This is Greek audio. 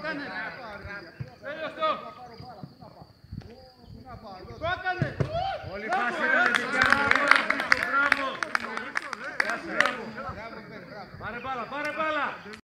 Όλη φάση είναι δικιά μου. Μπράβο. Πάρε μπάλα, πάρε μπάλα.